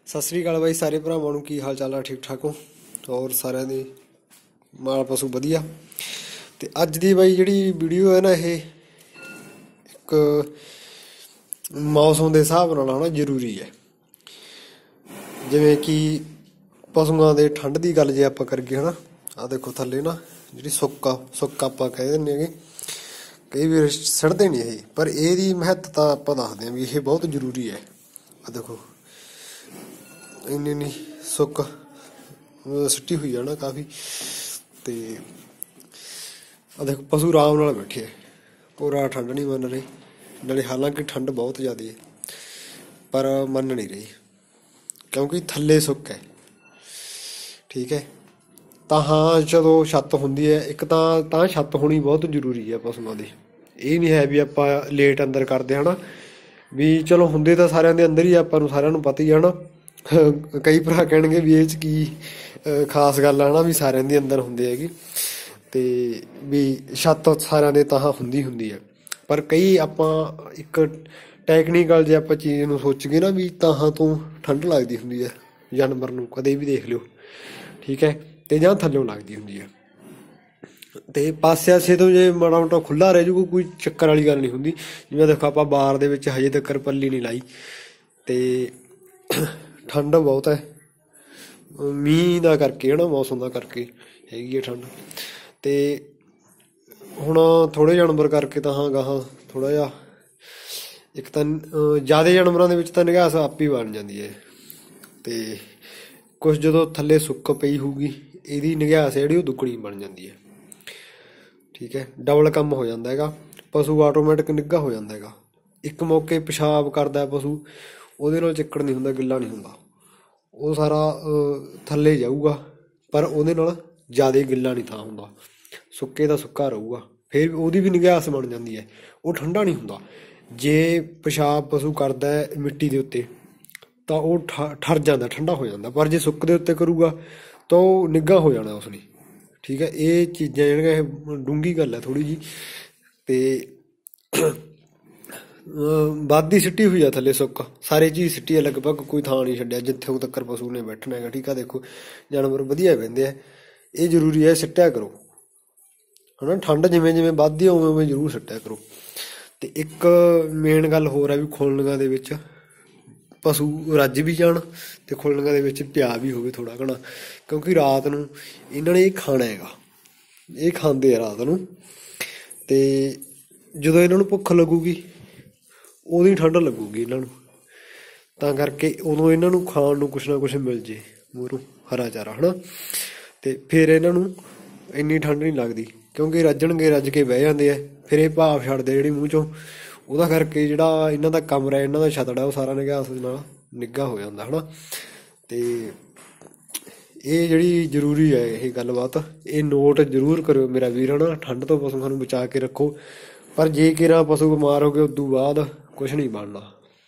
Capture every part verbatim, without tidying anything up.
ਸਤਿ ਸ੍ਰੀ ਅਕਾਲ ਬਾਈ ਸਾਰੇ ਭਰਾਵਾਂ ਨੂੰ। ਕੀ ਹਾਲ ਚਾਲ ਆ? ਠੀਕ ਠਾਕ ਹੋ? ਔਰ ਸਾਰਿਆਂ ਦੇ ਮਾਲ ਪਸ਼ੂ ਵਧੀਆ। ਤੇ ਅੱਜ ਦੀ ਬਾਈ ਜਿਹੜੀ ਵੀਡੀਓ ਹੈ ਨਾ, ਇਹ ਇੱਕ ਮੌਸਮ ਦੇ ਹਿਸਾਬ ਨਾਲ ਹਨਾ ਜ਼ਰੂਰੀ ਹੈ। ਜਿਵੇਂ ਕਿ ਪਸ਼ੂਆਂ ਦੇ ਠੰਡ ਦੀ ਗੱਲ ਜੇ ਆਪਾਂ ਕਰੀਏ ਹਨਾ, ਆਹ ਦੇਖੋ ਥੱਲੇ ਨਾ ਜਿਹੜੀ ਸੁੱਕਾ ਸੁੱਕਾ ਆਪਾਂ ਕਹਿ ਦਿੰਦੇ ਹੈਗੇ, ਕਈ ਵਾਰ ਸੜਦੇ ਨਹੀਂ ਇਹ, ਪਰ ਇਹਦੀ ਮਹੱਤਤਾ ਆਪਾਂ ਦੱਸਦੇ ਹਾਂ ਵੀ ਇਹ ਬਹੁਤ ਜ਼ਰੂਰੀ ਹੈ। ਆਹ ਦੇਖੋ ਇੰਨੀ ਇੰਨੀ ਸੁੱਕ ਸੁੱਟੀ ਹੋਈ ਆ ਨਾ ਕਾਫੀ। ਤੇ ਆ ਦੇਖੋ ਪਸ਼ੂ ਆਰਾਮ ਨਾਲ ਬੈਠੇ, ਪੂਰਾ ਠੰਡ ਨਹੀਂ ਮੰਨ ਰਹੇ, ਨਾਲੇ ਹਾਲਾਂਕਿ ਠੰਡ ਬਹੁਤ ਜ਼ਿਆਦਾ ਹੈ ਪਰ ਮੰਨ ਨਹੀਂ ਰਹੀ ਕਿਉਂਕਿ ਥੱਲੇ ਸੁੱਕ ਹੈ। ਠੀਕ ਹੈ, ਤਾਂ ਹਾਂ ਜਦੋਂ ਛੱਤ ਹੁੰਦੀ ਹੈ, ਇੱਕ ਤਾਂ ਤਾਂ ਛੱਤ ਹੋਣੀ ਬਹੁਤ ਜ਼ਰੂਰੀ ਹੈ ਪਸ਼ੂਆਂ ਦੀ। ਇਹ ਨਹੀਂ ਹੈ ਵੀ ਆਪਾਂ ਲੇਟ ਅੰਦਰ ਕਰਦੇ ਹਾਂ ਨਾ, ਵੀ ਚਲੋ ਹੁੰਦੇ ਤਾਂ ਸਾਰਿਆਂ ਦੇ ਅੰਦਰ ਹੀ, ਆਪਾਂ ਨੂੰ ਸਾਰਿਆਂ ਨੂੰ ਪਤਾ ਹੀ ਹੈ ਨਾ। ਕਈ ਭਰਾ ਕਹਿਣਗੇ ਵੀ ਇਹ 'ਚ ਕੀ ਖਾਸ ਗੱਲ ਆ ਨਾ, ਵੀ ਸਾਰਿਆਂ ਦੇ ਅੰਦਰ ਹੁੰਦੇ ਹੈਗੇ ਤੇ ਵੀ ਛੱਤ ਸਾਰਿਆਂ ਦੇ ਤਾਂ ਹੁੰਦੀ ਹੁੰਦੀ ਹੈ। ਪਰ ਕਈ ਆਪਾਂ ਇੱਕ ਟੈਕਨੀਕਲ ਜੇ ਆਪਾਂ ਚੀਜ਼ ਨੂੰ ਸੋਚੀਏ ਨਾ, ਵੀ ਤਾਹਾਂ ਤੋਂ ਠੰਡ ਲੱਗਦੀ ਹੁੰਦੀ ਹੈ ਜਾਨਵਰ ਨੂੰ, ਕਦੇ ਵੀ ਦੇਖ ਲਿਓ। ਠੀਕ ਹੈ, ਤੇ ਜਾਂ ਥੱਲਿਓਂ ਲੱਗਦੀ ਹੁੰਦੀ ਹੈ। ਤੇ ਪਾਸੇ ਆਸੇ ਤੋਂ ਜੇ ਮਾੜਾ ਮੋਟਾ ਖੁੱਲ੍ਹਾ ਰਹਿ ਜੂਗਾ, ਕੋਈ ਚੱਕਰ ਵਾਲੀ ਗੱਲ ਨਹੀਂ ਹੁੰਦੀ। ਜਿਵੇਂ ਦੇਖੋ ਆਪਾਂ ਬਾਰ ਦੇ ਵਿੱਚ ਹਜੇ ਤੱਕ ਪੱਲੀ ਨਹੀਂ ਲਾਈ ਤੇ ਠੰਡ ਬਹੁਤ ਹੈ, ਮੀਂਹ ਦਾ ਕਰਕੇ ਹੈ ਨਾ, ਮੌਸਮ ਦਾ ਕਰਕੇ ਹੈਗੀ ਹੈ ਠੰਡ। ਤੇ ਹੁਣ ਥੋੜ੍ਹੇ ਜਾਨਵਰ ਕਰਕੇ ਤਾਂ ਹਾਂ ਗਾਹਾਂ ਥੋੜ੍ਹਾ ਜਿਹਾ, ਇੱਕ ਤਾਂ ਜ਼ਿਆਦਾ ਜਾਨਵਰਾਂ ਦੇ ਵਿੱਚ ਤਾਂ ਨਿਗਾਹ ਆਪ ਹੀ ਬਣ ਜਾਂਦੀ ਹੈ, ਤੇ ਕੁਛ ਜਦੋਂ ਥੱਲੇ ਸੁੱਕ ਪਈ ਹੋਊਗੀ ਇਹਦੀ ਨਿਗਾਹ ਜਿਹੜੀ ਉਹ ਦੁੱਗਣੀ ਬਣ ਜਾਂਦੀ ਹੈ। ਠੀਕ ਹੈ, ਡਬਲ ਕੰਮ ਹੋ ਜਾਂਦਾ ਹੈਗਾ, ਪਸ਼ੂ ਆਟੋਮੈਟਿਕ ਨਿੱਘਾ ਹੋ ਜਾਂਦਾ ਹੈਗਾ। ਇੱਕ ਮੌਕੇ ਪਿਸ਼ਾਬ ਕਰਦਾ ਪਸ਼ੂ, ਉਹਦੇ ਨਾਲ ਚਿੱਕੜ ਨਹੀਂ ਹੁੰਦਾ, ਗਿੱਲਾ ਨਹੀਂ ਹੁੰਦਾ, ਉਹ ਸਾਰਾ ਥੱਲੇ ਜਾਊਗਾ, ਪਰ ਉਹਦੇ ਨਾਲ ਜ਼ਿਆਦਾ ਗਿੱਲਾ ਨਹੀਂ ਥਾਂ ਹੁੰਦਾ, ਸੁੱਕੇ ਦਾ ਸੁੱਕਾ ਰਹੂਗਾ। ਫਿਰ ਉਹਦੀ ਵੀ ਨਿਗਾਸ ਬਣ ਜਾਂਦੀ ਹੈ, ਉਹ ਠੰਡਾ ਨਹੀਂ ਹੁੰਦਾ। ਜੇ ਪਿਸ਼ਾਬ ਪਸ਼ੂ ਕਰਦਾ ਮਿੱਟੀ ਦੇ ਉੱਤੇ ਤਾਂ ਉਹ ਠ ਠਰ ਜਾਂਦਾ, ਠੰਡਾ ਹੋ ਜਾਂਦਾ, ਪਰ ਜੇ ਸੁੱਕ ਦੇ ਉੱਤੇ ਕਰੂਗਾ ਤਾਂ ਉਹ ਨਿੱਘਾ ਹੋ ਜਾਣਾ ਉਸਨੇ। ਠੀਕ ਹੈ, ਇਹ ਚੀਜ਼ਾਂ ਜਿਹੜੀਆਂ ਇਹ ਡੂੰਘੀ ਗੱਲ ਹੈ ਥੋੜ੍ਹੀ ਜਿਹੀ। ਤੇ ਵੱਧ ਹੀ ਸਿੱਟੀ ਹੋਈ ਆ ਥੱਲੇ ਸੁੱਕ, ਸਾਰੇ ਚੀਜ਼ ਸਿੱਟੀ ਆ ਲਗਭਗ, ਕੋਈ ਥਾਂ ਨਹੀਂ ਛੱਡਿਆ ਜਿੱਥੇ ਤੱਕ ਪਸ਼ੂ ਨੇ ਬੈਠਣਾ ਹੈਗਾ। ਠੀਕ ਆ, ਦੇਖੋ ਜਾਨਵਰ ਵਧੀਆ ਬਹਿੰਦੇ ਆ, ਇਹ ਜ਼ਰੂਰੀ ਹੈ ਸਿੱਟਿਆ ਕਰੋ ਹੈ ਨਾ। ਠੰਡ ਜਿਵੇਂ ਜਿਵੇਂ ਵੱਧਦੀ ਉਵੇਂ ਉਵੇਂ ਜ਼ਰੂਰ ਸਿੱਟਿਆ ਕਰੋ। ਤੇ ਇੱਕ ਮੇਨ ਗੱਲ ਹੋਰ ਹੈ ਵੀ ਖੁੱਲ੍ਹਣੀਆਂ ਦੇ ਵਿੱਚ ਪਸ਼ੂ ਰੱਜ ਵੀ ਜਾਣ ਤੇ ਖੁੱਲ੍ਹਣੀਆਂ ਦੇ ਵਿੱਚ ਪਿਆ ਵੀ ਹੋਵੇ ਥੋੜ੍ਹਾ ਘਣਾ, ਕਿਉਂਕਿ ਰਾਤ ਨੂੰ ਇਹਨਾਂ ਨੇ ਇਹ ਖਾਣਾ ਹੈਗਾ, ਇਹ ਖਾਂਦੇ ਆ ਰਾਤ ਨੂੰ। ਤੇ ਜਦੋਂ ਇਹਨਾਂ ਨੂੰ ਭੁੱਖ ਲੱਗੂਗੀ ਉਦੋਂ ਠੰਡ ਲੱਗੂਗੀ ਇਹਨਾਂ ਨੂੰ, ਤਾਂ ਕਰਕੇ ਉਦੋਂ ਇਹਨਾਂ ਨੂੰ ਖਾਣ ਨੂੰ ਕੁਛ ਨਾ ਕੁਛ ਮਿਲ ਜੇ ਮੂਹਰੋਂ, ਹਰਾ ਚਾਰਾ ਹੈ ਨਾ। ਅਤੇ ਫਿਰ ਇਹਨਾਂ ਨੂੰ ਇੰਨੀ ਠੰਡ ਨਹੀਂ ਲੱਗਦੀ, ਕਿਉਂਕਿ ਰੱਜਣਗੇ, ਰੱਜ ਕੇ ਬਹਿ ਜਾਂਦੇ ਆ, ਫਿਰ ਇਹ ਭਾਫ ਛੱਡਦੇ ਜਿਹੜੀ ਮੂੰਹ 'ਚੋਂ, ਉਹਦਾ ਕਰਕੇ ਜਿਹੜਾ ਇਹਨਾਂ ਦਾ ਕਮਰਾ, ਇਹਨਾਂ ਦਾ ਛੱਤੜਾ, ਉਹ ਸਾਰਾ ਨਿਗਾਸ ਨਾਲ ਨਿੱਘਾ ਹੋ ਜਾਂਦਾ ਹੈ ਨਾ। ਅਤੇ ਇਹ ਜਿਹੜੀ ਜ਼ਰੂਰੀ ਹੈ ਇਹ ਗੱਲਬਾਤ, ਇਹ ਨੋਟ ਜ਼ਰੂਰ ਕਰਿਓ ਮੇਰਾ ਵੀਰ ਹੈ ਨਾ। ਠੰਡ ਤੋਂ ਪਸ਼ੂਆਂ ਨੂੰ ਬਚਾ ਕੇ ਰੱਖੋ, ਪਰ ਜੇ ਕਿਰਾ ਪਸ਼ੂ ਬਿਮਾਰ ਹੋ ਗਏ ਉਦੋਂ ਬਾਅਦ ਕੁਛ ਨਹੀਂ ਬਣਨਾ।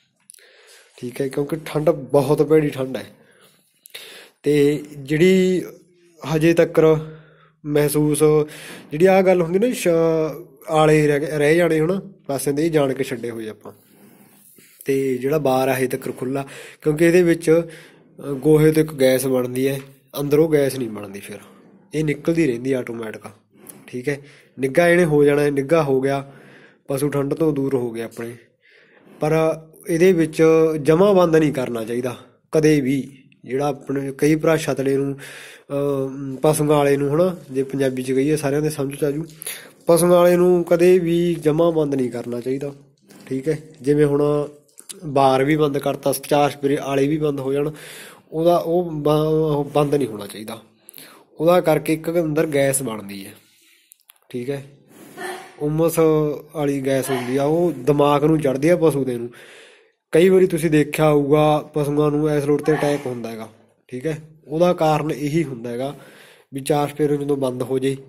ਠੀਕ ਹੈ, ਕਿਉਂਕਿ ਠੰਡ ਬਹੁਤ ਭੈੜੀ ਠੰਡ ਹੈ। ਅਤੇ ਜਿਹੜੀ ਹਜੇ ਤੱਕ ਮਹਿਸੂਸ ਜਿਹੜੀ ਆਹ ਗੱਲ ਹੁੰਦੀ ਨਾ, ਸ਼ ਆਲੇ ਰਹਿ ਰਹਿ ਜਾਣੇ ਹੁਣ ਪਾਸਿਆਂ ਦੇ, ਇਹ ਜਾਣ ਕੇ ਛੱਡੇ ਹੋਏ ਆਪਾਂ। ਅਤੇ ਜਿਹੜਾ ਬਾਰ ਆ ਹਜੇ ਤੱਕ ਖੁੱਲ੍ਹਾ, ਕਿਉਂਕਿ ਇਹਦੇ ਵਿੱਚ ਗੋਹੇ ਤੋਂ ਇੱਕ ਗੈਸ ਬਣਦੀ ਹੈ, ਅੰਦਰੋਂ ਗੈਸ ਨਹੀਂ ਬਣਦੀ, ਫਿਰ ਇਹ ਨਿਕਲਦੀ ਰਹਿੰਦੀ ਆਟੋਮੈਟਿਕ। ਠੀਕ ਹੈ, ਨਿੱਘਾ ਇਹਨੇ ਹੋ ਜਾਣਾ, ਨਿੱਘਾ ਹੋ ਗਿਆ, ਪਸ਼ੂ ਠੰਡ ਤੋਂ ਦੂਰ ਹੋ ਗਏ ਆਪਣੇ। ਪਰ ਇਹਦੇ ਵਿੱਚ ਜਮ੍ਹਾਂ ਬੰਦ ਨਹੀਂ ਕਰਨਾ ਚਾਹੀਦਾ ਕਦੇ ਵੀ। ਜਿਹੜਾ ਆਪਣੇ ਕਈ ਭਰਾ ਛਤੜੇ ਨੂੰ ਪਸ਼ੂਆਂ ਵਾਲੇ ਨੂੰ ਹੈ ਨਾ, ਜੇ ਪੰਜਾਬੀ 'ਚ ਕਹੀਏ ਸਾਰਿਆਂ ਦੇ ਸਮਝ 'ਚ ਆ ਜੂ, ਪਸ਼ੂਆਂ ਵਾਲੇ ਨੂੰ ਕਦੇ ਵੀ ਜਮ੍ਹਾਂ ਬੰਦ ਨਹੀਂ ਕਰਨਾ ਚਾਹੀਦਾ। ਠੀਕ ਹੈ, ਜਿਵੇਂ ਹੁਣ ਬਾਰ ਵੀ ਬੰਦ ਕਰਤਾ, ਚਾਰ ਸਪਰੇ ਆਲੇ ਵੀ ਬੰਦ ਹੋ ਜਾਣ, ਉਹਦਾ ਉਹ ਬੰਦ ਨਹੀਂ ਹੋਣਾ ਚਾਹੀਦਾ। ਉਹਦਾ ਕਰਕੇ ਇੱਕ ਅੰਦਰ ਗੈਸ ਬਣਦੀ ਹੈ। ਠੀਕ ਹੈ, ਉਮਸ ਵਾਲੀ ਗੈਸ ਹੁੰਦੀ ਆ, ਉਹ ਦਿਮਾਗ ਨੂੰ ਚੜ੍ਹਦੀ ਆ ਪਸ਼ੂ ਦੇ ਨੂੰ। ਕਈ ਵਾਰੀ ਤੁਸੀਂ ਦੇਖਿਆ ਹੋਊਗਾ ਪਸ਼ੂਆਂ ਨੂੰ ਇਸ ਰੋਡ 'ਤੇ ਅਟੈਕ ਹੁੰਦਾ ਹੈਗਾ। ਠੀਕ ਹੈ, ਉਹਦਾ ਕਾਰਨ ਇਹੀ ਹੁੰਦਾ ਹੈਗਾ ਵੀ ਚਾਰ ਸਪੇਰੇ ਜਦੋਂ ਬੰਦ ਹੋ ਜੇ।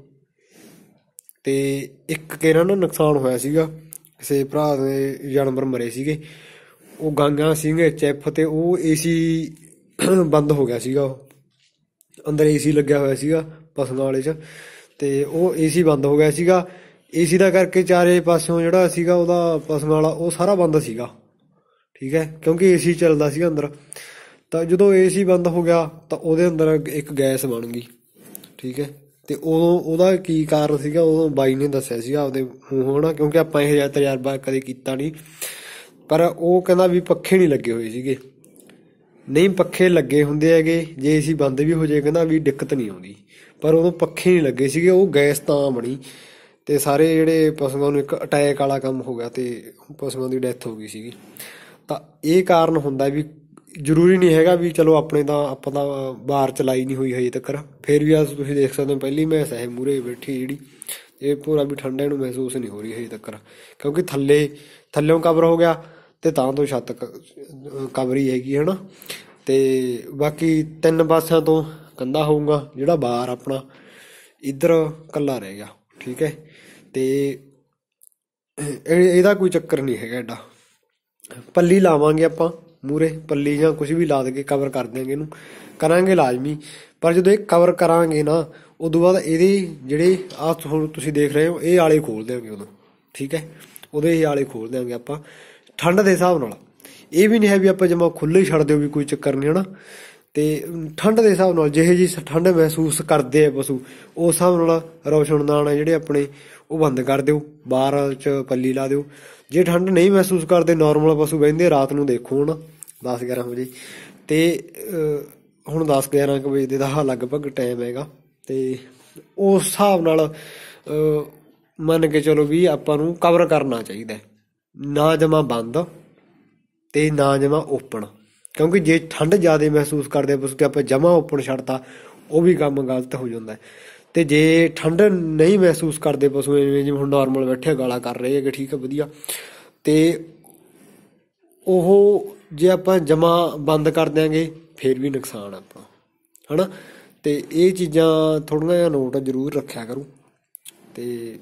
ਅਤੇ ਇੱਕ ਕੇਰਾ ਨਾ ਨੁਕਸਾਨ ਹੋਇਆ ਸੀਗਾ, ਕਿਸੇ ਭਰਾ ਦੇ ਜਾਨਵਰ ਮਰੇ ਸੀਗੇ, ਉਹ ਗਾਂਗਾਂ ਸੀਗੇ ਚੈਫ, ਅਤੇ ਉਹ ਏ ਸੀ ਬੰਦ ਹੋ ਗਿਆ ਸੀਗਾ, ਉਹ ਅੰਦਰ ਏ ਸੀ ਲੱਗਿਆ ਹੋਇਆ ਸੀਗਾ ਪਸ਼ੂਆਂ ਵਾਲੇ 'ਚ, ਅਤੇ ਉਹ ਏ ਸੀ ਬੰਦ ਹੋ ਗਿਆ ਸੀਗਾ। ਏ ਸੀ ਦਾ ਕਰਕੇ ਚਾਰੇ ਪਾਸਿਓਂ ਜਿਹੜਾ ਸੀਗਾ ਉਹਦਾ ਪਸ਼ੂਆਂ ਵਾਲਾ ਉਹ ਸਾਰਾ ਬੰਦ ਸੀਗਾ। ਠੀਕ ਹੈ, ਕਿਉਂਕਿ ਏ ਸੀ ਚੱਲਦਾ ਸੀਗਾ ਅੰਦਰ, ਤਾਂ ਜਦੋਂ ਏ ਸੀ ਬੰਦ ਹੋ ਗਿਆ ਤਾਂ ਉਹਦੇ ਅੰਦਰ ਇੱਕ ਗੈਸ ਬਣ ਗਈ, ਠੀਕ ਹੈ। ਤੇ ਉਦੋਂ ਉਹਦਾ ਕੀ ਕਾਰਨ ਸੀਗਾ, ਉਦੋਂ ਬਾਈ ਨੇ ਦੱਸਿਆ ਸੀਗਾ ਆਪਦੇ ਮੂੰਹੋਂ ਨਾ, ਕਿਉਂਕਿ ਆਪਾਂ ਇਹ ਜਿਹਾ ਤਜਰਬਾ ਕਦੇ ਕੀਤਾ ਨਹੀਂ। ਪਰ ਉਹ ਕਹਿੰਦਾ ਵੀ ਪੱਖੇ ਨਹੀਂ ਲੱਗੇ ਹੋਏ ਸੀਗੇ। ਨਹੀਂ, ਪੱਖੇ ਲੱਗੇ ਹੁੰਦੇ ਹੈਗੇ, ਜੇ ਏ ਸੀ ਬੰਦ ਵੀ ਹੋ ਜਾਏ ਕਹਿੰਦਾ ਵੀ ਦਿੱਕਤ ਨਹੀਂ ਆਉਂਦੀ, ਪਰ ਉਦੋਂ ਪੱਖੇ ਨਹੀਂ ਲੱਗੇ ਸੀਗੇ, ਉਹ ਗੈਸ ਤਾਂ ਬਣੀ ਤੇ ਸਾਰੇ ਜਿਹੜੇ ਪਸ਼ੂਆਂ ਨੂੰ ਇੱਕ ਅਟੈਕ ਵਾਲਾ ਕੰਮ ਹੋ ਗਿਆ ਤੇ ਪਸ਼ੂਆਂ ਦੀ ਡੈਥ ਹੋ ਗਈ ਸੀਗੀ। ਤਾਂ ਇਹ ਕਾਰਨ ਹੁੰਦਾ ਵੀ ਜ਼ਰੂਰੀ ਨਹੀਂ ਹੈਗਾ ਵੀ ਚਲੋ ਆਪਣੇ ਤਾਂ ਆਪਾਂ ਤਾਂ ਬਾਰ ਚਲਾਈ ਨਹੀਂ ਹੋਈ ਹਜੇ ਤੱਕ, ਫਿਰ ਵੀ ਅੱਜ ਤੁਸੀਂ ਦੇਖ ਸਕਦੇ ਹੋ ਪਹਿਲੀ ਮੈਂਸ ਹੈ ਮੂਹਰੇ ਬੈਠੀ ਜਿਹੜੀ, ਇਹ ਪੂਰਾ ਵੀ ਠੰਡਾ ਇਹਨੂੰ ਮਹਿਸੂਸ ਨਹੀਂ ਹੋ ਰਹੀ ਹਜੇ ਤੱਕ, ਕਿਉਂਕਿ ਥੱਲੇ ਥੱਲਿਓਂ ਕਵਰ ਹੋ ਗਿਆ ਤੇ ਤਾਂ ਤੋਂ ਛੱਤ ਕਵਰ ਹੀ ਹੈਗੀ ਹੈ ਨਾ। ਤੇ ਬਾਕੀ ਤਿੰਨ ਪਾਸਿਆਂ ਤੋਂ ਕੰਧਾ ਹੋਊਗਾ, ਜਿਹੜਾ ਬਾਹਰ ਆਪਣਾ ਇੱਧਰ ਇਕੱਲਾ ਰਹਿ ਗਿਆ, ਠੀਕ ਹੈ। ਤੇ ਇਹਦਾ ਕੋਈ ਚੱਕਰ ਨਹੀਂ ਹੈਗਾ ਐਡਾ। ਪੱਲੀ ਲਾਵਾਂਗੇ ਆਪਾਂ ਮੂਹਰੇ, ਪੱਲੀ ਜਾਂ ਕੁਛ ਵੀ ਲਾ ਦੇ ਕੇ ਕਵਰ ਕਰ ਦਿਆਂਗੇ, ਇਹਨੂੰ ਕਰਾਂਗੇ ਲਾਜ਼ਮੀ। ਪਰ ਜਦੋਂ ਇਹ ਕਵਰ ਕਰਾਂਗੇ ਨਾ, ਉਦੋਂ ਬਾਅਦ ਇਹਦੇ ਜਿਹੜੇ ਆਹ ਹੁਣ ਤੁਸੀਂ ਦੇਖ ਰਹੇ ਹੋ ਇਹ ਆਲੇ ਖੋਲ ਦਿਆਂਗੇ ਉਦੋਂ, ਠੀਕ ਹੈ। ਉਹਦੇ ਇਹ ਆਲੇ ਖੋਲ ਦਿਆਂਗੇ ਆਪਾਂ ਠੰਡ ਦੇ ਹਿਸਾਬ ਨਾਲ। ਇਹ ਵੀ ਨਹੀਂ ਹੈ ਵੀ ਆਪਾਂ ਜਮਾ ਖੁੱਲ੍ਹੇ ਹੀ ਛੱਡ ਦਿਓ ਵੀ ਕੋਈ ਚੱਕਰ ਨਹੀਂ, ਹੈ ਨਾ। ਤੇ ਠੰਡ ਦੇ ਹਿਸਾਬ ਨਾਲ ਜਿਹੇ ਜਿਹੀ ਠੰਡ ਮਹਿਸੂਸ ਕਰਦੇ ਆ ਪਸ਼ੂ, ਉਸ ਹਿਸਾਬ ਨਾਲ ਰੌਸ਼ਨਦਾਨ ਆ ਜਿਹੜੇ ਆਪਣੇ ਉਹ ਬੰਦ ਕਰ ਦਿਓ, ਬਾਹਰ 'ਚ ਪੱਲੀ ਲਾ ਦਿਓ। ਜੇ ਠੰਡ ਨਹੀਂ ਮਹਿਸੂਸ ਕਰਦੇ, ਨੋਰਮਲ ਪਸ਼ੂ ਬਹਿੰਦੇ ਰਾਤ ਨੂੰ ਦੇਖੋ ਹੁਣ ਦਸ ਗਿਆਰਾਂ ਵਜੇ, ਤੇ ਹੁਣ ਦਸ ਗਿਆਰਾਂ ਕੁ ਵਜੇ ਦਾ ਲਗਭਗ ਟਾਈਮ ਹੈਗਾ। ਤੇ ਉਸ ਹਿਸਾਬ ਨਾਲ ਮੰਨ ਕੇ ਚਲੋ ਵੀ ਆਪਾਂ ਨੂੰ ਕਵਰ ਕਰਨਾ ਚਾਹੀਦਾ, ਨਾ ਜਮਾ ਬੰਦ ਤੇ ਨਾ ਜਮਾ ਓਪਨ, ਕਿਉਂਕਿ ਜੇ ਠੰਡ ਜ਼ਿਆਦਾ ਮਹਿਸੂਸ ਕਰਦੇ ਪਸ਼ੂ ਤੇ ਆਪਾਂ ਜਮਾ ਓਪਨ ਛੱਡਤਾ, ਉਹ ਵੀ ਕੰਮ ਗਲਤ ਹੋ ਜਾਂਦਾ। ਤੇ ਜੇ ਠੰਡ ਨਹੀਂ ਮਹਿਸੂਸ ਕਰਦੇ ਪਸ਼ੂ, ਜਿਵੇਂ ਹੁਣ ਨੋਰਮਲ ਬੈਠੇ ਗਾਲਾਂ ਕਰ ਰਹੇ ਹੈਗੇ, ਠੀਕ ਹੈ, ਵਧੀਆ, ਤੇ ਉਹ ਜੇ ਆਪਾਂ ਜਮਾ ਬੰਦ ਕਰ ਦਿਆਂਗੇ ਫਿਰ ਵੀ ਨੁਕਸਾਨ ਆਪਾਂ, ਹੈ ਨਾ। ਤੇ ਇਹ ਚੀਜ਼ਾਂ ਥੋੜ੍ਹੀਆਂ ਜਿਹਾ ਨੋਟ ਜ਼ਰੂਰ ਰੱਖਿਆ ਕਰੋ ਤੇ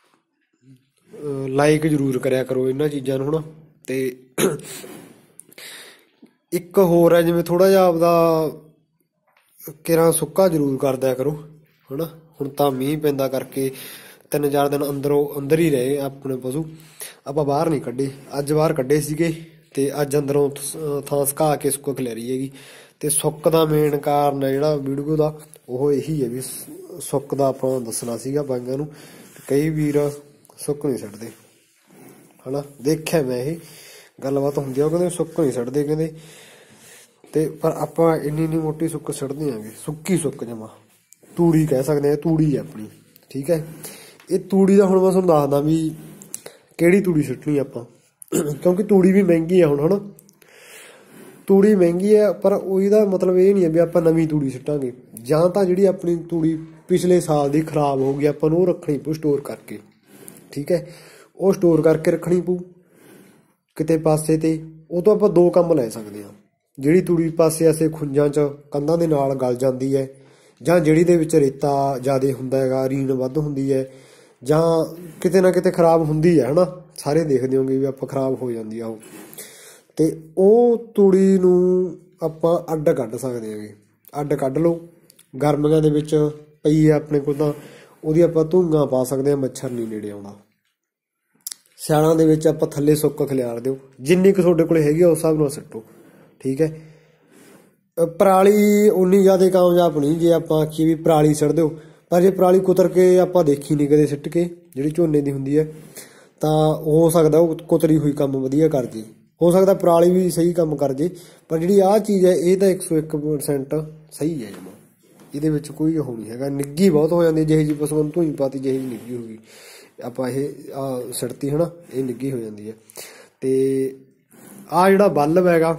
ਲਾਈਕ ਜ਼ਰੂਰ ਕਰਿਆ ਕਰੋ ਇਹਨਾਂ ਚੀਜ਼ਾਂ ਨੂੰ, ਹੈ ਨਾ। ਤੇ ਇੱਕ ਹੋਰ ਹੈ, ਜਿਵੇਂ ਥੋੜ੍ਹਾ ਜਿਹਾ ਆਪਦਾ ਕਿਰਾਂ ਸੁੱਕਾ ਜ਼ਰੂਰ ਕਰ ਦਿਆ ਕਰੋ, ਹੈ ਨਾ। ਹੁਣ ਤਾਂ ਮੀਂਹ ਪੈਂਦਾ ਕਰਕੇ ਤਿੰਨ ਚਾਰ ਦਿਨ ਅੰਦਰੋਂ ਅੰਦਰ ਹੀ ਰਹੇ ਆਪਣੇ ਪਸ਼ੂ, ਆਪਾਂ ਬਾਹਰ ਨਹੀਂ ਕੱਢੇ। ਅੱਜ ਬਾਹਰ ਕੱਢੇ ਸੀਗੇ ਤੇ ਅੱਜ ਅੰਦਰੋਂ ਥਾਂ ਸੁਕਾ ਕੇ ਸੁੱਕ ਖਿਲਾਰੀ ਹੈਗੀ। ਤੇ ਸੁੱਕ ਦਾ ਮੇਨ ਕਾਰਨ ਹੈ ਜਿਹੜਾ ਵੀਡੀਓ ਦਾ, ਉਹ ਇਹੀ ਹੈ ਵੀ ਸੁੱਕ ਦਾ ਆਪਾਂ ਦੱਸਣਾ ਸੀਗਾ ਬਾਈਆਂ ਨੂੰ। ਕਈ ਵੀਰ ਸੁੱਕ ਨਹੀਂ ਛੱਡਦੇ, ਹੈ ਨਾ। ਦੇਖਿਆ ਮੈਂ ਇਹ ਗੱਲਬਾਤ ਹੁੰਦੀ ਆ, ਉਹ ਕਹਿੰਦੇ ਸੁੱਕ ਨਹੀਂ ਛੱਡਦੇ ਕਹਿੰਦੇ, ਤੇ ਪਰ ਆਪਾਂ ਇੰਨੀ ਇੰਨੀ ਮੋਟੀ ਸੁੱਕ ਛੱਡਦੇ ਆਂਗੇ, ਸੁੱਕੀ ਸੁੱਕ ਜਮਾ ਤੂੜੀ ਕਹਿ ਸਕਦੇ ਹਾਂ, ਤੂੜੀ ਹੈ ਆਪਣੀ, ਠੀਕ ਹੈ। ਇਹ ਤੂੜੀ ਦਾ ਹੁਣ ਮੈਂ ਤੁਹਾਨੂੰ ਦੱਸਦਾ ਵੀ ਕਿਹੜੀ ਤੂੜੀ ਸੁੱਟਣੀ ਆਪਾਂ, ਕਿਉਂਕਿ ਤੂੜੀ ਵੀ ਮਹਿੰਗੀ ਆ ਹੁਣ, ਹੈ ਨਾ। ਤੂੜੀ ਮਹਿੰਗੀ ਹੈ, ਪਰ ਉਹਦਾ ਮਤਲਬ ਇਹ ਨਹੀਂ ਹੈ ਵੀ ਆਪਾਂ ਨਵੀਂ ਤੂੜੀ ਸੁੱਟਾਂਗੇ। ਜਾਂ ਤਾਂ ਜਿਹੜੀ ਆਪਣੀ ਤੂੜੀ ਪਿਛਲੇ ਸਾਲ ਦੀ ਖਰਾਬ ਹੋ ਗਈ, ਆਪਾਂ ਨੂੰ ਉਹ ਰੱਖਣੀ ਪਊ ਸਟੋਰ ਕਰਕੇ, ਠੀਕ ਹੈ। ਉਹ ਸਟੋਰ ਕਰਕੇ ਰੱਖਣੀ ਪਊ ਕਿਤੇ ਪਾਸੇ ਤੇ, ਉਹ ਤੋਂ ਆਪਾਂ ਦੋ ਕੰਮ ਲੈ ਸਕਦੇ ਹਾਂ। ਜਿਹੜੀ ਤੂੜੀ ਪਾਸੇ ਆਸੇ ਖੁੰਝਾਂ 'ਚ ਕੰਧਾਂ ਦੇ ਨਾਲ ਗਲ ਜਾਂਦੀ ਹੈ, ਜਾਂ ਜਿਹੜੀ ਦੇ ਵਿੱਚ ਰੇਤਾ ਜ਼ਿਆਦਾ ਹੁੰਦਾ ਹੈਗਾ, ਰੀਣ ਵੱਧ ਹੁੰਦੀ ਹੈ, ਜਾਂ ਕਿਤੇ ਨਾ ਕਿਤੇ ਖਰਾਬ ਹੁੰਦੀ ਹੈ, ਹੈ ਨਾ। ਸਾਰੇ ਦੇਖਦੇ ਹੋਗੇ ਵੀ ਆਪਾਂ ਖਰਾਬ ਹੋ ਜਾਂਦੀ ਆ ਉਹ, ਤੇ ਉਹ ਤੂੜੀ ਨੂੰ ਆਪਾਂ ਅੱਡ ਕੱਢ ਸਕਦੇ ਹੈਗੇ। ਅੱਡ ਕੱਢ ਲਓ, ਗਰਮੀਆਂ ਦੇ ਵਿੱਚ ਪਈ ਹੈ ਆਪਣੇ ਕੋਲ ਤਾਂ ਉਹਦੀ ਆਪਾਂ ਧੂੰਗਾਂ ਪਾ ਸਕਦੇ ਹਾਂ, ਮੱਛਰ ਨਹੀਂ ਨੇੜੇ ਆਉਂਦਾ। ਸਿਆਲਾਂ ਦੇ ਵਿੱਚ ਆਪਾਂ ਥੱਲੇ ਸੁੱਕ ਖਿਲਾਰ ਦਿਓ, ਜਿੰਨੀ ਕੁ ਤੁਹਾਡੇ ਕੋਲ ਹੈਗੀ ਉਸ ਹਿਸਾਬ ਨਾਲ ਸੁੱਟੋ, ਠੀਕ ਹੈ। ਪਰਾਲੀ ਉਨੀ ਜ਼ਿਆਦਾ ਕਾਮਯਾਬ ਨਹੀਂ ਜੇ ਆਪਾਂ ਆਖੀਏ ਵੀ ਪਰਾਲੀ ਸੁੱਟ ਦਿਓ, ਪਰ ਜੇ ਪਰਾਲੀ ਕੁਤਰ ਕੇ ਆਪਾਂ ਦੇਖੀ ਨਹੀਂ ਕਦੇ ਸਿੱਟ ਕੇ, ਜਿਹੜੀ ਝੋਨੇ ਦੀ ਹੁੰਦੀ ਹੈ, ਤਾਂ ਹੋ ਸਕਦਾ ਉਹ ਕੁਤਰੀ ਹੋਈ ਕੰਮ ਵਧੀਆ ਕਰ ਜੇ, ਹੋ ਸਕਦਾ ਪਰਾਲੀ ਵੀ ਸਹੀ ਕੰਮ ਕਰ ਜੇ। ਪਰ ਜਿਹੜੀ ਆਹ ਚੀਜ਼ ਹੈ ਇਹ ਤਾਂ ਇੱਕ ਸੌ ਇੱਕ ਪਰਸੈਂਟ ਸਹੀ ਹੈ ਜਮਾਂ, ਇਹਦੇ ਵਿੱਚ ਕੋਈ ਉਹ ਨਹੀਂ ਹੈਗਾ। ਨਿੱਘੀ ਬਹੁਤ ਹੋ ਜਾਂਦੀ, ਜਿਹੇ ਜਿਹੀ ਪਸ਼ੂਆਂ ਨੂੰ ਧੂਈ ਪਾਤੀ ਜਿਹੇ ਜਿਹੀ ਨਿੱਘੀ ਹੋ ਗਈ, ਆਪਾਂ ਇਹ ਆਹ ਸਿੱਟਤੀ, ਹੈ ਨਾ, ਇਹ ਨਿੱਘੀ ਹੋ ਜਾਂਦੀ ਹੈ। ਤੇ ਆਹ ਜਿਹੜਾ ਬਲਬ ਹੈਗਾ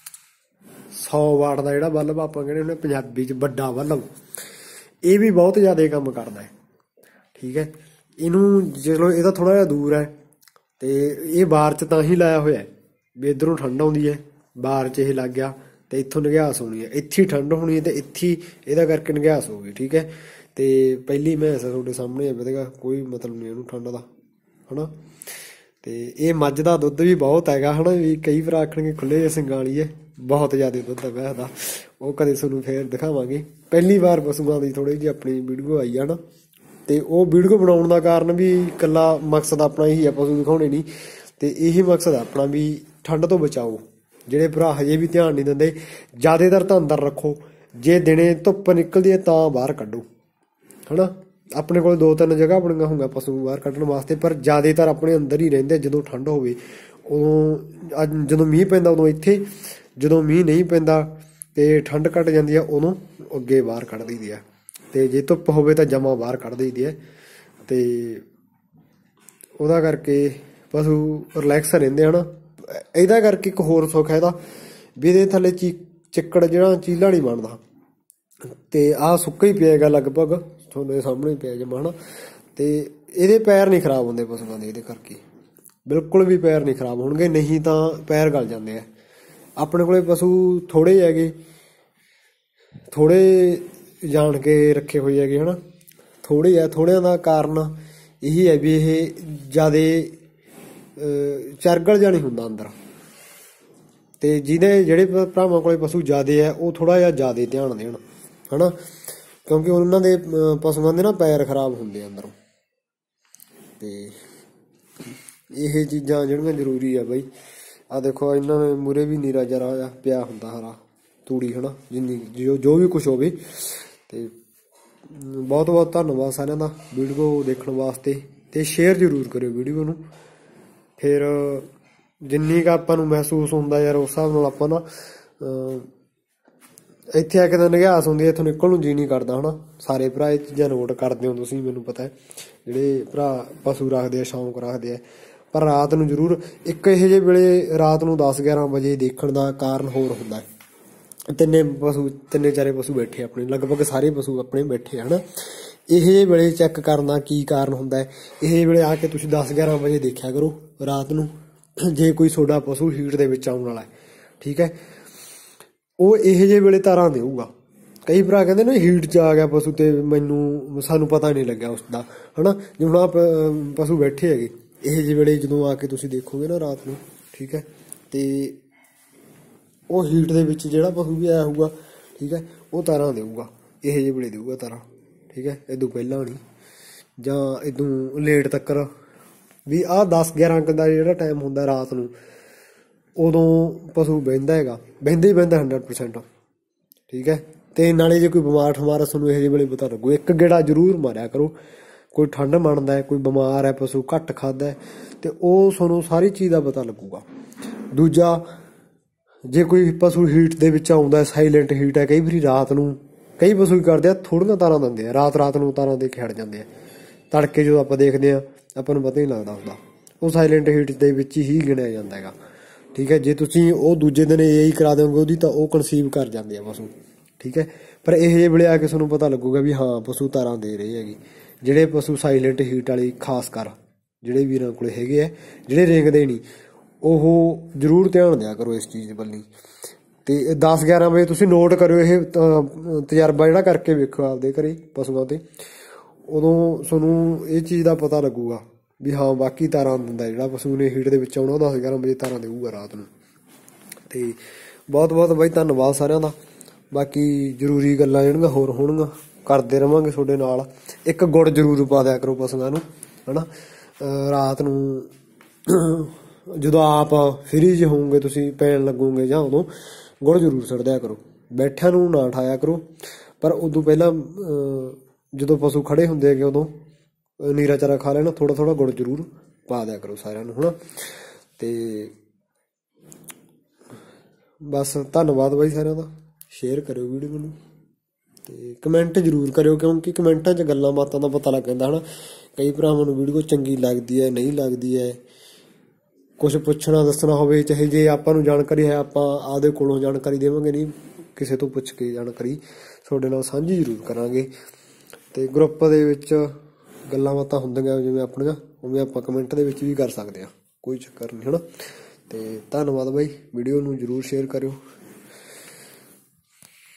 ਸੌ ਵਾਟ ਦਾ, ਜਿਹੜਾ ਬਲਬ ਆਪਾਂ ਕਹਿੰਦੇ ਹੁੰਦੇ ਪੰਜਾਬੀ 'ਚ ਵੱਡਾ ਬਲਬ, ਇਹ ਵੀ ਬਹੁਤ ਜ਼ਿਆਦਾ ਕੰਮ ਕਰਦਾ ਹੈ, ਠੀਕ ਹੈ। ਇਹਨੂੰ ਚਲੋ ਇਹਦਾ ਥੋੜ੍ਹਾ ਜਿਹਾ ਦੂਰ ਹੈ, ਤੇ ਇਹ ਬਾਹਰ 'ਚ ਤਾਂ ਹੀ ਲਾਇਆ ਹੋਇਆ ਵੀ ਇੱਧਰੋਂ ਠੰਡ ਆਉਂਦੀ ਹੈ, ਬਾਹਰ 'ਚ ਇਹ ਲੱਗ ਗਿਆ ਤੇ ਇੱਥੋਂ ਨਿਗਿਆਸ ਹੋਣੀ ਹੈ, ਇੱਥੇ ਹੀ ਠੰਡ ਹੋਣੀ ਹੈ ਤੇ ਇੱਥੇ ਹੀ ਇਹਦਾ ਕਰਕੇ ਨਿਗਿਆਸ ਹੋ ਗਈ, ਠੀਕ ਹੈ। ਤੇ ਪਹਿਲੀ ਮੈਂਸ ਤੁਹਾਡੇ ਸਾਹਮਣੇ ਵਧੇਗਾ, ਕੋਈ ਮਤਲਬ ਨਹੀਂ ਇਹਨੂੰ ਠੰਡ ਦਾ, ਹੈ ਨਾ। ਤੇ ਇਹ ਮੱਝ ਦਾ ਦੁੱਧ ਵੀ ਬਹੁਤ ਹੈਗਾ, ਹੈ ਨਾ। ਵੀ ਕਈ ਵਾਰ ਆਖਣਗੇ ਖੁੱਲ੍ਹੇ ਜਿਹੇ ਸਿੰਗਾਂ ਵਾਲੀ ਹੈ, ਬਹੁਤ ਜ਼ਿਆਦਾ ਦੁੱਧ ਹੈ ਭੈਂਸ ਦਾ, ਉਹ ਕਦੇ ਤੁਹਾਨੂੰ ਫੇਰ ਦਿਖਾਵਾਂਗੇ। ਪਹਿਲੀ ਵਾਰ ਪਸ਼ੂਆਂ ਦੀ ਥੋੜ੍ਹੀ ਜਿਹੀ ਆਪਣੀ ਵੀਡੀਓ ਆਈ ਆ ਨਾ, ਤੇ ਉਹ ਵੀਡੀਓ ਬਣਾਉਣ ਦਾ ਕਾਰਨ ਵੀ ਇਕੱਲਾ ਮਕਸਦ ਆਪਣਾ ਇਹੀ ਆ, ਪਸ਼ੂ ਦਿਖਾਉਣੇ ਨਹੀਂ, ਤੇ ਇਹੀ ਮਕਸਦ ਆਪਣਾ ਵੀ ਠੰਡ ਤੋਂ ਬਚਾਓ, ਜਿਹੜੇ ਭਰਾ ਹਜੇ ਵੀ ਧਿਆਨ ਨਹੀਂ ਦਿੰਦੇ, ਜ਼ਿਆਦਾਤਰ ਤਾਂ ਅੰਦਰ ਰੱਖੋ। ਜੇ ਦਿਨੇ ਧੁੱਪ ਨਿਕਲਦੀ ਹੈ ਤਾਂ ਬਾਹਰ ਕੱਢੋ, ਹੈ ਨਾ। ਆਪਣੇ ਕੋਲ ਦੋ ਤਿੰਨ ਜਗ੍ਹਾ ਬਣੀਆਂ ਹੋਈਆਂ ਪਸ਼ੂ ਬਾਹਰ ਕੱਢਣ ਵਾਸਤੇ, ਪਰ ਜ਼ਿਆਦਾਤਰ ਆਪਣੇ ਅੰਦਰ ਹੀ ਰਹਿੰਦੇ। ਜਦੋਂ ਠੰਡ ਹੋਵੇ ਉਦੋਂ, ਅੱਜ ਜਦੋਂ ਮੀਂਹ ਪੈਂਦਾ ਉਦੋਂ ਇੱਥੇ, ਜਦੋਂ ਮੀਂਹ ਨਹੀਂ ਪੈਂਦਾ ਅਤੇ ਠੰਡ ਘੱਟ ਜਾਂਦੀ ਆ ਉਦੋਂ ਅੱਗੇ ਬਾਹਰ ਕੱਢ ਦਈਦੀ ਆ, ਅਤੇ ਜੇ ਧੁੱਪ ਹੋਵੇ ਤਾਂ ਜਮਾਂ ਬਾਹਰ ਕੱਢ ਦਈਦੀ ਹੈ। ਅਤੇ ਉਹਦਾ ਕਰਕੇ ਪਸ਼ੂ ਰਿਲੈਕਸ ਰਹਿੰਦੇ ਹਨ। ਇਹਦਾ ਕਰਕੇ ਇੱਕ ਹੋਰ ਸੁੱਖ ਹੈ ਇਹਦਾ ਵੀ ਇਹਦੇ ਥੱਲੇ ਚੀ ਚਿੱਕੜ ਜਿਹੜਾ ਚੀਲਾ ਨਹੀਂ ਬਣਦਾ, ਅਤੇ ਆਹ ਸੁੱਕਾ ਹੀ ਪਿਆ ਹੈਗਾ ਲਗਭਗ, ਤੁਹਾਨੂੰ ਸਾਹਮਣੇ ਹੀ ਪਿਆ ਜਮਾ, ਹੈ ਨਾ। ਅਤੇ ਇਹਦੇ ਪੈਰ ਨਹੀਂ ਖਰਾਬ ਹੁੰਦੇ ਪਸ਼ੂਆਂ ਦੇ, ਇਹਦੇ ਕਰਕੇ ਬਿਲਕੁਲ ਵੀ ਪੈਰ ਨਹੀਂ ਖਰਾਬ ਹੋਣਗੇ, ਨਹੀਂ ਤਾਂ ਪੈਰ ਗਲ ਜਾਂਦੇ ਆ। ਆਪਣੇ ਕੋਲ ਪਸ਼ੂ ਥੋੜ੍ਹੇ ਹੈਗੇ, ਥੋੜ੍ਹੇ ਜਾਣ ਕੇ ਰੱਖੇ ਹੋਏ ਹੈਗੇ, ਹੈ ਨਾ। ਥੋੜ੍ਹੇ ਆ, ਥੋੜ੍ਹਿਆਂ ਦਾ ਕਾਰਨ ਇਹੀ ਹੈ ਵੀ ਇਹ ਜ਼ਿਆਦਾ ਚਰਗਲ ਜਿਹਾ ਨਹੀਂ ਹੁੰਦਾ ਅੰਦਰ। ਅਤੇ ਜਿਹਦੇ ਜਿਹੜੇ ਭਰਾਵਾਂ ਕੋਲ ਪਸ਼ੂ ਜ਼ਿਆਦਾ ਹੈ ਉਹ ਥੋੜ੍ਹਾ ਜਿਹਾ ਜ਼ਿਆਦਾ ਧਿਆਨ ਦੇਣ, ਹੈ ਨਾ, ਕਿਉਂਕਿ ਉਹਨਾਂ ਦੇ ਪਸ਼ੂਆਂ ਦੇ ਨਾ ਪੈਰ ਖਰਾਬ ਹੁੰਦੇ ਆ ਅੰਦਰੋਂ। ਅਤੇ ਇਹ ਚੀਜ਼ਾਂ ਜਿਹੜੀਆਂ ਜ਼ਰੂਰੀ ਆ ਬਈ, ਆਹ ਦੇਖੋ ਇਹਨਾਂ ਦੇ ਮੂਹਰੇ ਵੀ ਨੀਰਾ ਜਰਾ ਪਿਆ ਹੁੰਦਾ ਹਰਾ ਤੂੜੀ, ਹੈ ਨਾ, ਜਿੰਨੀ ਜੋ ਜੋ ਵੀ ਕੁਛ ਹੋਵੇ। ਅਤੇ ਬਹੁਤ ਬਹੁਤ ਧੰਨਵਾਦ ਸਾਰਿਆਂ ਦਾ ਵੀਡੀਓ ਦੇਖਣ ਵਾਸਤੇ, ਅਤੇ ਸ਼ੇਅਰ ਜ਼ਰੂਰ ਕਰਿਓ ਵੀਡੀਓ ਨੂੰ। ਫਿਰ ਜਿੰਨੀ ਕੁ ਆਪਾਂ ਨੂੰ ਮਹਿਸੂਸ ਹੁੰਦਾ ਯਾਰ, ਉਸ ਹਿਸਾਬ ਨਾਲ ਆਪਾਂ ਨਾ ਇੱਥੇ ਆ ਕੇ ਤਾਂ ਨਿਗਿਆਸ ਹੁੰਦੀ ਹੈ, ਇੱਥੋਂ ਨਿਕਲਣ ਨੂੰ ਜੀ ਨਹੀਂ ਕਰਦਾ, ਹੈ ਨਾ। ਸਾਰੇ ਭਰਾ ਇਹ ਚੀਜ਼ਾਂ ਨੋਟ ਕਰਦੇ ਹੋ ਤੁਸੀਂ, ਮੈਨੂੰ ਪਤਾ ਹੈ, ਜਿਹੜੇ ਭਰਾ ਪਸ਼ੂ ਰੱਖਦੇ ਆ, ਸ਼ੌਂਕ ਰੱਖਦੇ ਆ। ਪਰ ਰਾਤ ਨੂੰ ਜ਼ਰੂਰ ਇੱਕ ਇਹੋ ਜਿਹੇ ਵੇਲੇ ਰਾਤ ਨੂੰ ਦਸ ਗਿਆਰਾਂ ਵਜੇ ਦੇਖਣ ਦਾ ਕਾਰਨ ਹੋਰ ਹੁੰਦਾ ਹੈ। ਤਿੰਨੇ ਪਸ਼ੂ ਤਿੰਨੇ ਚਾਰੇ ਪਸ਼ੂ ਬੈਠੇ ਆਪਣੇ, ਲਗਭਗ ਸਾਰੇ ਪਸ਼ੂ ਆਪਣੇ ਬੈਠੇ, ਹੈ ਨਾ। ਇਹ ਜਿਹੇ ਵੇਲੇ ਚੈੱਕ ਕਰਨ ਦਾ ਕੀ ਕਾਰਨ ਹੁੰਦਾ ਹੈ, ਇਹ ਜਿਹੇ ਵੇਲੇ ਆ ਕੇ ਤੁਸੀਂ ਦਸ ਗਿਆਰਾਂ ਵਜੇ ਦੇਖਿਆ ਕਰੋ ਰਾਤ ਨੂੰ, ਜੇ ਕੋਈ ਤੁਹਾਡਾ ਪਸ਼ੂ ਹੀਟ ਦੇ ਵਿੱਚ ਆਉਣ ਵਾਲਾ ਹੈ, ਠੀਕ ਹੈ। ਉਹ ਇਹੋ ਜਿਹੇ ਵੇਲੇ ਤਾਰਾਂ ਦੇਊਗਾ। ਕਈ ਭਰਾ ਕਹਿੰਦੇ ਨਾ ਹੀਟ 'ਚ ਆ ਗਿਆ ਪਸ਼ੂ ਅਤੇ ਮੈਨੂੰ ਸਾਨੂੰ ਪਤਾ ਨਹੀਂ ਲੱਗਿਆ ਉਸ ਦਾ, ਹੈ ਨਾ। ਜਿਵੇਂ ਆਹ ਪਸ਼ੂ ਬੈਠੇ ਹੈਗੇ, ਇਹੋ ਜਿਹੇ ਵੇਲੇ ਜਦੋਂ ਆ ਕੇ ਤੁਸੀਂ ਦੇਖੋਗੇ ਨਾ ਰਾਤ ਨੂੰ, ਠੀਕ ਹੈ, ਅਤੇ ਉਹ ਹੀਟ ਦੇ ਵਿੱਚ ਜਿਹੜਾ ਪਸ਼ੂ ਵੀ ਆਇਆ ਹੋਊਗਾ, ਠੀਕ ਹੈ, ਉਹ ਤਾਰਾਂ ਦੇਊਗਾ, ਇਹੋ ਜਿਹੇ ਵੇਲੇ ਦੇਊਗਾ ਤਾਰਾਂ, ਠੀਕ ਹੈ। ਇੱਦੋਂ ਪਹਿਲਾਂ ਨਹੀਂ, ਜਾਂ ਇੱਦੋਂ ਲੇਟ ਤੱਕ ਵੀ ਆਹ ਦਸ ਗਿਆਰਾਂ ਦਾ ਜਿਹੜਾ ਟਾਈਮ ਹੁੰਦਾ ਰਾਤ ਨੂੰ, ਉਦੋਂ ਪਸ਼ੂ ਬਹਿੰਦਾ ਹੈਗਾ, ਬਹਿੰਦਾ ਹੀ ਬਹਿੰਦਾ ਹੰਡਰਡ ਪਰਸੈਂਟ, ਠੀਕ ਹੈ। ਅਤੇ ਨਾਲੇ ਜੇ ਕੋਈ ਬਿਮਾਰ ਠਮਾਰ ਤੁਹਾਨੂੰ ਇਹੋ ਜਿਹੇ ਵੇਲੇ ਪਤਾ ਲੱਗੂ, ਇੱਕ ਗੇੜਾ ਜ਼ਰੂਰ ਮਾਰਿਆ ਕਰੋ। ਕੋਈ ਠੰਡ ਮੰਨਦਾ, ਕੋਈ ਬਿਮਾਰ ਹੈ, ਪਸ਼ੂ ਘੱਟ ਖਾਂਦਾ, ਅਤੇ ਉਹ ਤੁਹਾਨੂੰ ਸਾਰੀ ਚੀਜ਼ ਦਾ ਪਤਾ ਲੱਗੂਗਾ। ਦੂਜਾ, ਜੇ ਕੋਈ ਪਸ਼ੂ ਹੀਟ ਦੇ ਵਿੱਚ ਆਉਂਦਾ, ਸਾਈਲੈਂਟ ਹੀਟ ਹੈ, ਕਈ ਵਾਰੀ ਰਾਤ ਨੂੰ ਕਈ ਪਸ਼ੂ ਕੀ ਕਰਦੇ ਆ, ਥੋੜ੍ਹੀਆਂ ਤਾਰਾਂ ਦਿੰਦੇ ਆ, ਰਾਤ ਰਾਤ ਨੂੰ ਤਾਰਾਂ ਦੇ ਕੇ ਹਟ ਜਾਂਦੇ ਆ। ਤੜਕੇ ਜਦੋਂ ਆਪਾਂ ਦੇਖਦੇ ਹਾਂ ਆਪਾਂ ਨੂੰ ਪਤਾ ਹੀ ਲੱਗਦਾ ਹੁੰਦਾ, ਉਹ ਸਾਈਲੈਂਟ ਹੀਟ ਦੇ ਵਿੱਚ ਹੀ ਗਿਣਿਆ ਜਾਂਦਾ ਹੈਗਾ, ਠੀਕ ਹੈ। ਜੇ ਤੁਸੀਂ ਉਹ ਦੂਜੇ ਦਿਨ ਇਹ ਹੀ ਕਰਾ ਦਿਓਗੇ ਉਹਦੀ, ਤਾਂ ਉਹ ਕਨਸੀਵ ਕਰ ਜਾਂਦੇ ਆ ਪਸ਼ੂ, ਠੀਕ ਹੈ। ਪਰ ਇਹੋ ਜਿਹੇ ਵੇਲੇ ਆ ਕੇ ਤੁਹਾਨੂੰ ਪਤਾ ਲੱਗੂਗਾ ਵੀ ਹਾਂ ਪਸ਼ੂ ਤਾਰਾਂ ਦੇ ਰਹੇ ਹੈਗੇ। ਜਿਹੜੇ ਪਸ਼ੂ ਸਾਈਲੈਂਟ ਹੀਟ ਵਾਲੀ, ਖਾਸ ਕਰ ਜਿਹੜੇ ਵੀਰਾਂ ਕੋਲ ਹੈਗੇ ਆ, ਜਿਹੜੇ ਰੇਂਗਦੇ ਨਹੀਂ, ਉਹ ਜ਼ਰੂਰ ਧਿਆਨ ਦਿਆ ਕਰੋ ਇਸ ਚੀਜ਼ ਵੱਲ। ਅਤੇ ਦਸ ਗਿਆਰਾਂ ਵਜੇ ਤੁਸੀਂ ਨੋਟ ਕਰਿਓ, ਇਹ ਤਜਰਬਾ ਜਿਹੜਾ ਕਰਕੇ ਵੇਖੋ ਆਪਦੇ ਘਰੇ ਪਸ਼ੂਆਂ 'ਤੇ, ਉਦੋਂ ਤੁਹਾਨੂੰ ਇਹ ਚੀਜ਼ ਦਾ ਪਤਾ ਲੱਗੂਗਾ ਵੀ ਹਾਂ ਬਾਕੀ ਤਾਰਾਂ ਦਿੰਦਾ ਜਿਹੜਾ ਪਸ਼ੂ ਨੇ ਹੀਟ ਦੇ ਵਿੱਚ ਆਉਣਾ, ਉਹ ਦਸ ਗਿਆਰਾਂ ਵਜੇ ਤਾਰਾਂ ਦੇਊਗਾ ਰਾਤ ਨੂੰ। ਅਤੇ ਬਹੁਤ ਬਹੁਤ ਬਾਈ ਧੰਨਵਾਦ ਸਾਰਿਆਂ ਦਾ। ਬਾਕੀ ਜ਼ਰੂਰੀ ਗੱਲਾਂ ਜਿਹੜੀਆਂ ਹੋਰ ਹੋਣਗੀਆਂ ਕਰਦੇ ਰਹਾਂਗੇ ਤੁਹਾਡੇ ਨਾਲ। ਇੱਕ ਗੁੜ ਜ਼ਰੂਰ ਪਾ ਦਿਆ ਕਰੋ ਪਸ਼ੂਆਂ ਨੂੰ, ਹੈ ਨਾ। ਰਾਤ ਨੂੰ ਜਦੋਂ ਆਪ ਫਰੀ 'ਚ ਹੋਊਗੇ, ਤੁਸੀਂ ਪੈਣ ਲੱਗੋਗੇ ਜਾਂ ਉਦੋਂ ਗੁੜ ਜ਼ਰੂਰ ਸੁੱਟ ਦਿਆ ਕਰੋ। ਬੈਠਿਆਂ ਨੂੰ ਨਾ ਉਠਾਇਆ ਕਰੋ, ਪਰ ਉਦੋਂ ਪਹਿਲਾਂ ਜਦੋਂ ਪਸ਼ੂ ਖੜ੍ਹੇ ਹੁੰਦੇ ਹੈਗੇ ਉਦੋਂ ਨੀਰਾ ਚਾਰਾ ਖਾ ਲੈਣਾ, ਥੋੜ੍ਹਾ ਥੋੜ੍ਹਾ ਗੁੜ ਜ਼ਰੂਰ ਪਾ ਦਿਆ ਕਰੋ ਸਾਰਿਆਂ ਨੂੰ, ਹੈ ਨਾ। ਅਤੇ ਬਸ ਧੰਨਵਾਦ ਬਾਈ ਸਾਰਿਆਂ ਦਾ। ਸ਼ੇਅਰ ਕਰਿਓ ਵੀਡੀਓ ਨੂੰ, ਅਤੇ ਕਮੈਂਟ ਜ਼ਰੂਰ ਕਰਿਓ, ਕਿਉਂਕਿ ਕਮੈਂਟਾਂ 'ਚ ਗੱਲਾਂ ਬਾਤਾਂ ਦਾ ਪਤਾ ਲੱਗ ਜਾਂਦਾ, ਹੈ ਨਾ। ਕਈ ਭਰਾਵਾਂ ਨੂੰ ਵੀਡੀਓ ਚੰਗੀ ਲੱਗਦੀ ਹੈ, ਨਹੀਂ ਲੱਗਦੀ ਹੈ, ਕੁਛ ਪੁੱਛਣਾ ਦੱਸਣਾ ਹੋਵੇ, ਚਾਹੇ ਜੇ ਆਪਾਂ ਨੂੰ ਜਾਣਕਾਰੀ ਹੈ ਆਪਾਂ ਆਪਦੇ ਕੋਲੋਂ ਜਾਣਕਾਰੀ ਦੇਵਾਂਗੇ, ਨਹੀਂ ਕਿਸੇ ਤੋਂ ਪੁੱਛ ਕੇ ਜਾਣਕਾਰੀ ਤੁਹਾਡੇ ਨਾਲ ਸਾਂਝੀ ਜ਼ਰੂਰ ਕਰਾਂਗੇ। ਅਤੇ ਗਰੁੱਪ ਦੇ ਵਿੱਚ ਗੱਲਾਂ ਬਾਤਾਂ ਹੁੰਦੀਆਂ ਜਿਵੇਂ ਆਪਣੀਆਂ, ਉਵੇਂ ਆਪਾਂ ਕਮੈਂਟ ਦੇ ਵਿੱਚ ਵੀ ਕਰ ਸਕਦੇ ਹਾਂ, ਕੋਈ ਚੱਕਰ ਨਹੀਂ, ਹੈ ਨਾ। ਅਤੇ ਧੰਨਵਾਦ ਬਾਈ। ਵੀਡੀਓ ਨੂੰ ਜ਼ਰੂਰ ਸ਼ੇਅਰ ਕਰਿਓ।